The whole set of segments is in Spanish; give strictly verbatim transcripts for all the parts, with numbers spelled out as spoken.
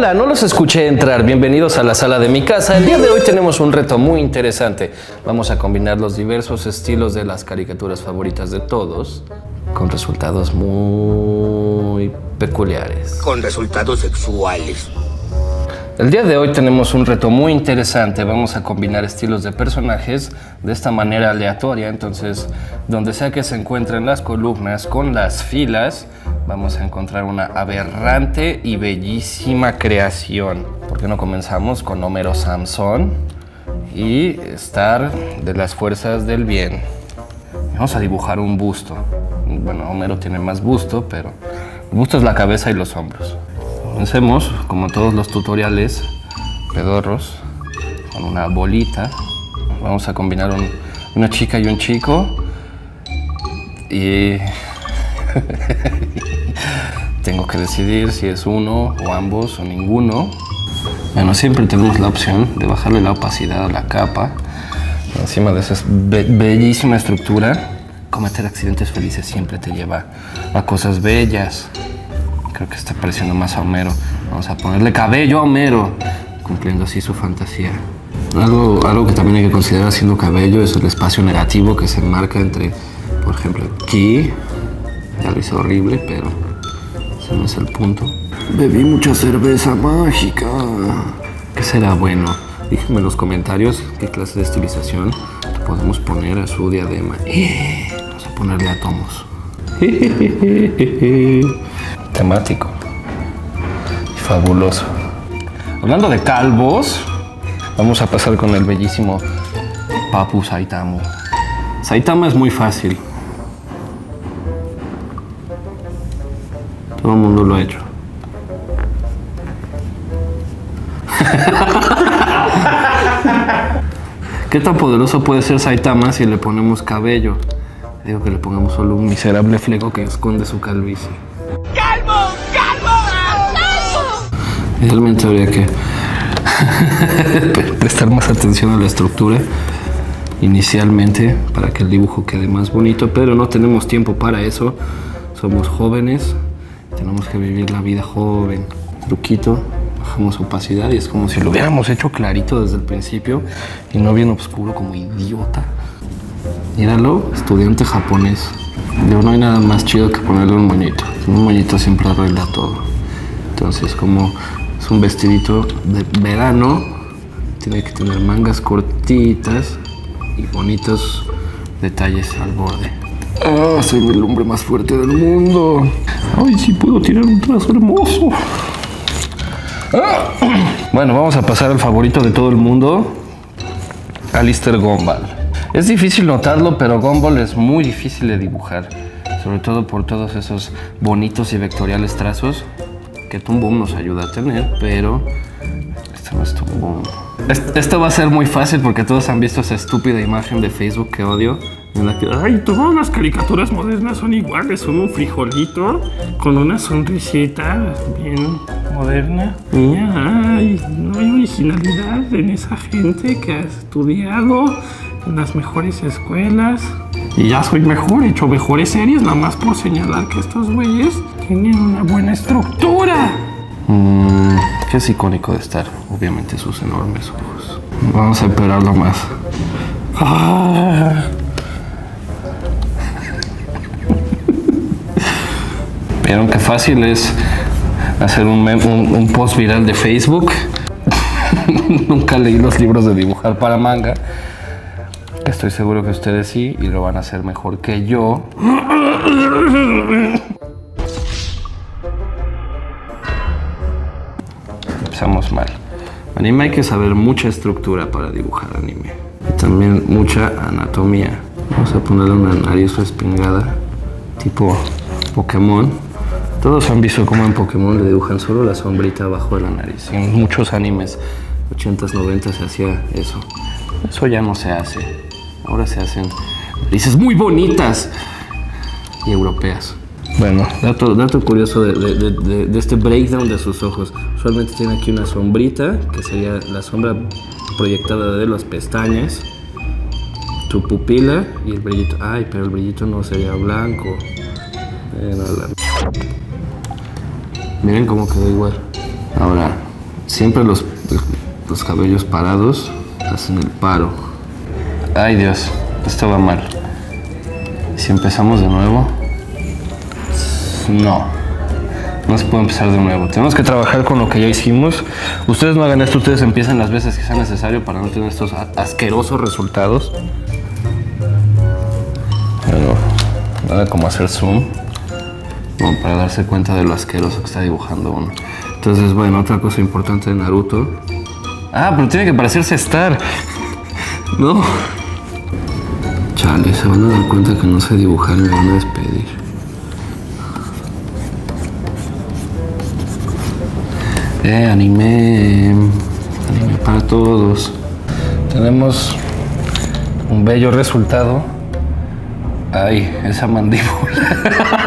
Hola, no los escuché entrar. Bienvenidos a la sala de mi casa. El día de hoy tenemos un reto muy interesante. Vamos a combinar los diversos estilos de las caricaturas favoritas de todos con resultados muy peculiares. Con resultados sexuales. El día de hoy tenemos un reto muy interesante. Vamos a combinar estilos de personajes de esta manera aleatoria. Entonces, donde sea que se encuentren las columnas con las filas, vamos a encontrar una aberrante y bellísima creación. ¿Por qué no comenzamos con Homero Simpson y Star de las fuerzas del bien? Vamos a dibujar un busto. Bueno, Homero tiene más busto, pero el busto es la cabeza y los hombros. Comencemos, como todos los tutoriales pedorros, con una bolita. Vamos a combinar un, una chica y un chico. Y tengo que decidir si es uno o ambos o ninguno. Bueno, siempre tenemos la opción de bajarle la opacidad a la capa. Encima de esa be bellísima estructura, cometer accidentes felices siempre te lleva a cosas bellas. Creo que está pareciendo más a Homero. Vamos a ponerle cabello a Homero, cumpliendo así su fantasía. Algo, algo que también hay que considerar haciendo cabello es el espacio negativo que se marca entre, por ejemplo, aquí. Ya lo hice horrible, pero ese no es el punto. Bebí mucha cerveza mágica. ¿Qué será bueno? Díganme en los comentarios qué clase de estilización podemos poner a su diadema. Vamos a ponerle átomos. Temático y fabuloso. Hablando de calvos, vamos a pasar con el bellísimo Papu Saitama. Saitama es muy fácil. Todo el mundo lo ha hecho. ¿Qué tan poderoso puede ser Saitama si le ponemos cabello? Digo que le pongamos solo un miserable fleco que esconde su calvicie. ¡Calvo! ¡Calvo! ¡Calvo! Realmente habría que prestar más atención a la estructura inicialmente para que el dibujo quede más bonito, pero no tenemos tiempo para eso. Somos jóvenes, tenemos que vivir la vida joven. Truquito, bajamos opacidad y es como si lo hubiéramos hecho clarito desde el principio y no bien oscuro como idiota. Míralo, estudiante japonés. Digo, no hay nada más chido que ponerle un moñito. Un moñito siempre arregla todo. Entonces, como es un vestidito de verano, tiene que tener mangas cortitas y bonitos detalles al borde. ¡Ah! Soy el hombre más fuerte del mundo. ¡Ay, sí puedo tirar un trazo hermoso! ¡Ah! Bueno, vamos a pasar al favorito de todo el mundo, Alistair Gumball. Es difícil notarlo, pero Gumball es muy difícil de dibujar, sobre todo por todos esos bonitos y vectoriales trazos que Toon Boom nos ayuda a tener, pero este no es Toon Boom. Esto va a ser muy fácil porque todos han visto esa estúpida imagen de Facebook que odio, en la que, ay, todas las caricaturas modernas son iguales, son un frijolito con una sonrisita bien moderna. Y ay, no hay originalidad en esa gente que ha estudiado en las mejores escuelas. Y ya soy mejor, he hecho mejores series, nada más por señalar que estos güeyes tienen una buena estructura. Mm, ¿Qué es icónico de Star? Obviamente sus enormes ojos. Vamos a empeorarlo más. Ah. ¿Vieron qué fácil es hacer un, un, un post viral de Facebook? Nunca leí los libros de dibujar para manga. Estoy seguro que ustedes sí, y lo van a hacer mejor que yo. Empezamos mal. Anime hay que saber mucha estructura para dibujar anime. Y también mucha anatomía. Vamos a ponerle una nariz respingada, tipo Pokémon. Todos han visto cómo en Pokémon le dibujan solo la sombrita abajo de la nariz. Y en muchos animes, ochentas, noventas, se hacía eso. Eso ya no se hace. Ahora se hacen narices muy bonitas y europeas. Bueno, dato, dato curioso de, de, de, de este breakdown de sus ojos. Usualmente tiene aquí una sombrita, que sería la sombra proyectada de las pestañas, tu pupila y el brillito. Ay, pero el brillito no sería blanco. Eh, no, la... Miren cómo quedó igual. Ahora, Siempre los, los cabellos parados hacen el paro. Ay Dios, esto va mal. Si empezamos de nuevo, no, no se puede empezar de nuevo. Tenemos que trabajar con lo que ya hicimos. Ustedes no hagan esto, ustedes empiecen las veces que sea necesario para no tener estos asquerosos resultados. Bueno, nada como hacer zoom, como para darse cuenta de lo asqueroso que está dibujando uno. Entonces, bueno, otra cosa importante de Naruto. Ah, pero tiene que parecerse Star. No. Chale, se van a dar cuenta que no sé dibujar y me van a despedir. Eh, anime. Anime para todos. Tenemos un bello resultado. Ay, esa mandíbula.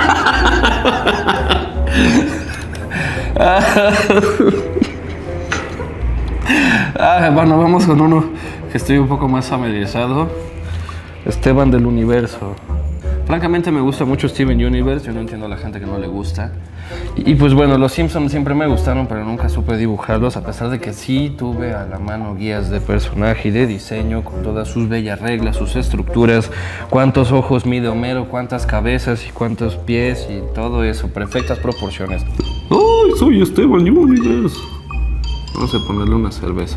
Ah, bueno, vamos con uno que estoy un poco más familiarizado. Esteban del Universo. Francamente me gusta mucho Steven Universe. Yo no entiendo a la gente que no le gusta. Y, y pues bueno, los Simpsons siempre me gustaron, pero nunca supe dibujarlos, a pesar de que sí tuve a la mano guías de personaje y de diseño con todas sus bellas reglas, sus estructuras, cuántos ojos mide Homero, cuántas cabezas y cuántos pies y todo eso, perfectas proporciones. ¡Ay, soy Esteban Universe! Vamos a ponerle una cerveza.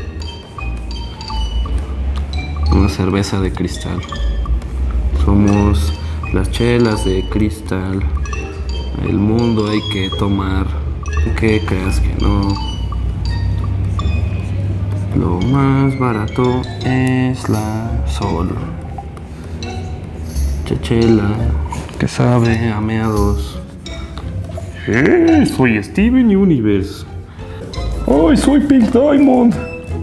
Una cerveza de cristal. Somos las chelas de cristal. El mundo hay que tomar. ¿Qué creas que no? Lo más barato es la Sol. Chechela que sabe a meados. ¡Eh! Soy Steven Universe. ¡Ay, soy Pink Diamond!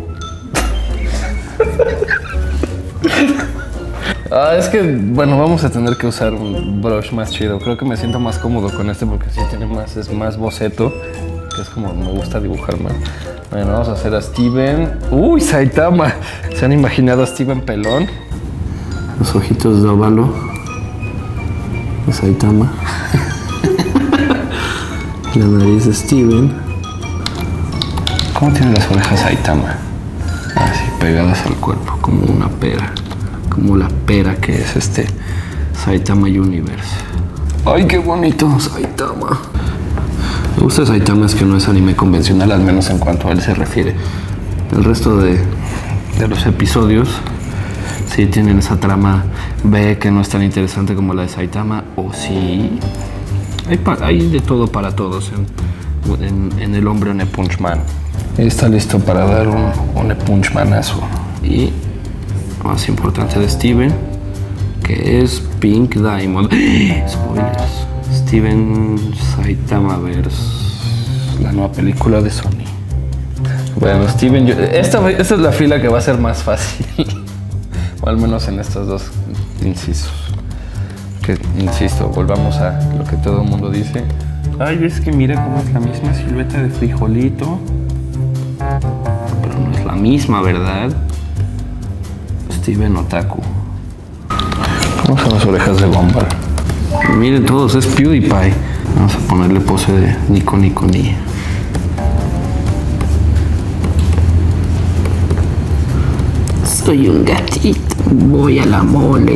Ah, es que, bueno, vamos a tener que usar un brush más chido. Creo que me siento más cómodo con este porque sí tiene más, es más boceto, que es como me gusta dibujar más. Bueno, vamos a hacer a Steven. ¡Uy, Saitama! ¿Se han imaginado a Steven pelón? Los ojitos de óvalo de Saitama. La nariz de Steven. ¿Cómo tiene las orejas Saitama? Así, pegadas al cuerpo, como una pera. Como la pera que es este Saitama Universe. ¡Ay, qué bonito! Saitama. Me gusta Saitama es que no es anime convencional, al menos en cuanto a él se refiere. El resto de, de los episodios sí tienen esa trama B que no es tan interesante como la de Saitama. O sí. Hay, hay de todo para todos en, en, en el hombre One Punch Man. Está listo para dar un One Punch Manazo. Y lo más importante de Steven, que es Pink Diamond. Spoilers. Steven Saitamaverse, la nueva película de Sony. Bueno, Steven, yo, esta, esta es la fila que va a ser más fácil. O al menos en estos dos incisos. Que, insisto, volvamos a lo que todo el mundo dice. Ay, es que mira cómo es la misma silueta de frijolito. Pero no es la misma, ¿verdad? Steven Otaku. Vamos a las orejas de Gumball. Miren todos, es PewDiePie. Vamos a ponerle pose de Nico Nico Ni. Soy un gatito, voy a la mole.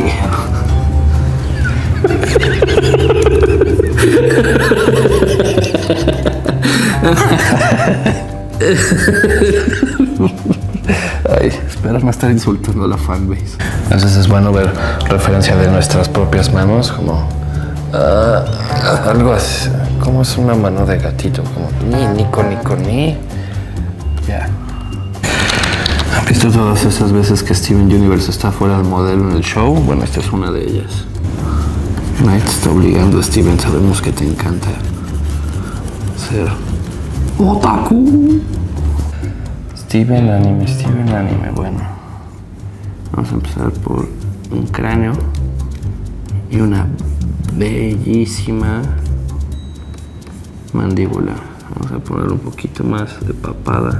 Ay, espero no estar insultando a la fanbase. Entonces es bueno ver referencia de nuestras propias manos, como uh, algo así, como es una mano de gatito, como ni, nico, nico, ni. Ya. Yeah. ¿Han visto todas esas veces que Steven Universe está fuera del modelo en el show? Bueno, esta es una de ellas. Nadie te está obligando, Steven, sabemos que te encanta ser otaku. Steven Anime, Steven Anime, bueno. Vamos a empezar por un cráneo y una bellísima mandíbula. Vamos a poner un poquito más de papada.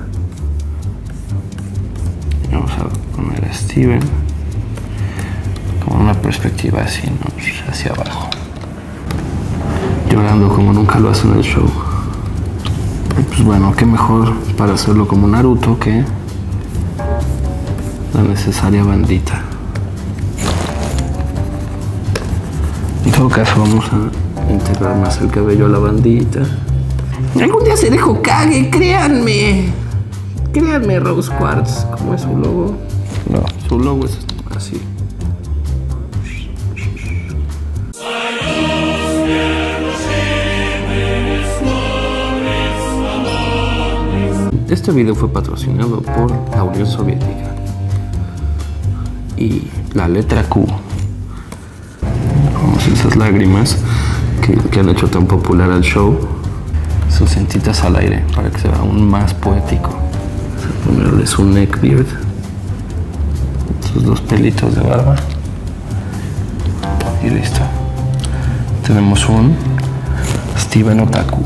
Y vamos a poner a Steven con una perspectiva así, ¿no? Hacia abajo. Llorando como nunca lo hace en el show. Pues bueno, qué mejor para hacerlo como Naruto que la necesaria bandita. En todo caso vamos a integrar más el cabello a la bandita. Algún día seré Hokage, créanme. Créanme, Rose Quartz. ¿Cómo es su logo? No, su logo es así. Este video fue patrocinado por la Unión Soviética y la letra Q. Vamos, esas lágrimas que, que han hecho tan popular al show. Sus cintitas al aire para que se vea aún más poético. Vamos a ponerle su neckbeard, sus dos pelitos de barba y listo. Tenemos un Steven Otaku.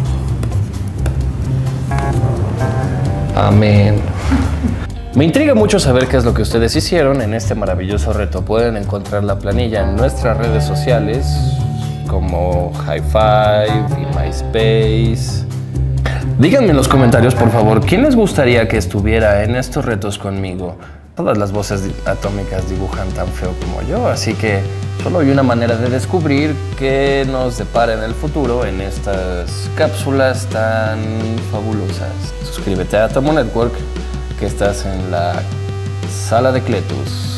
Amén. Me intriga mucho saber qué es lo que ustedes hicieron en este maravilloso reto. Pueden encontrar la planilla en nuestras redes sociales como High Five y MySpace. Díganme en los comentarios, por favor, ¿quién les gustaría que estuviera en estos retos conmigo? Todas las voces atómicas dibujan tan feo como yo, así que solo hay una manera de descubrir qué nos depara en el futuro en estas cápsulas tan fabulosas. Suscríbete a Atomo Network, que estás en la sala de Cletus.